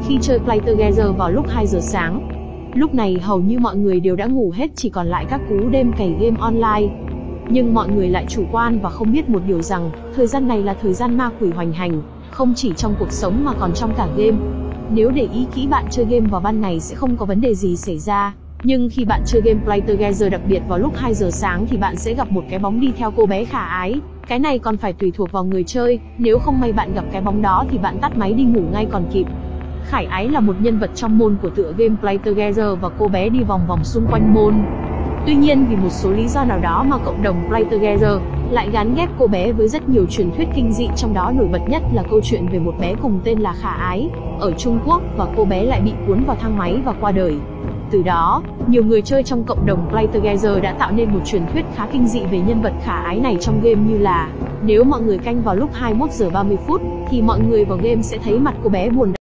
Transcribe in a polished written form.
khi chơi Play Together vào lúc 2 giờ sáng. Lúc này hầu như mọi người đều đã ngủ hết, chỉ còn lại các cú đêm cày game online. Nhưng mọi người lại chủ quan và không biết một điều rằng, thời gian này là thời gian ma quỷ hoành hành, không chỉ trong cuộc sống mà còn trong cả game. Nếu để ý kỹ, bạn chơi game vào ban ngày sẽ không có vấn đề gì xảy ra. Nhưng khi bạn chơi game Play Together, đặc biệt vào lúc 2 giờ sáng, thì bạn sẽ gặp một cái bóng đi theo cô bé khả ái. Cái này còn phải tùy thuộc vào người chơi, nếu không may bạn gặp cái bóng đó thì bạn tắt máy đi ngủ ngay còn kịp. Khải Ái là một nhân vật trong môn của tựa game Play Together và cô bé đi vòng vòng xung quanh môn. Tuy nhiên vì một số lý do nào đó mà cộng đồng Play Together lại gán ghép cô bé với rất nhiều truyền thuyết kinh dị, trong đó nổi bật nhất là câu chuyện về một bé cùng tên là Khả Ái ở Trung Quốc, và cô bé lại bị cuốn vào thang máy và qua đời. Từ đó, nhiều người chơi trong cộng đồng Play Together đã tạo nên một truyền thuyết khá kinh dị về nhân vật Khả Ái này trong game, như là nếu mọi người canh vào lúc 21 giờ 30 phút thì mọi người vào game sẽ thấy mặt cô bé buồn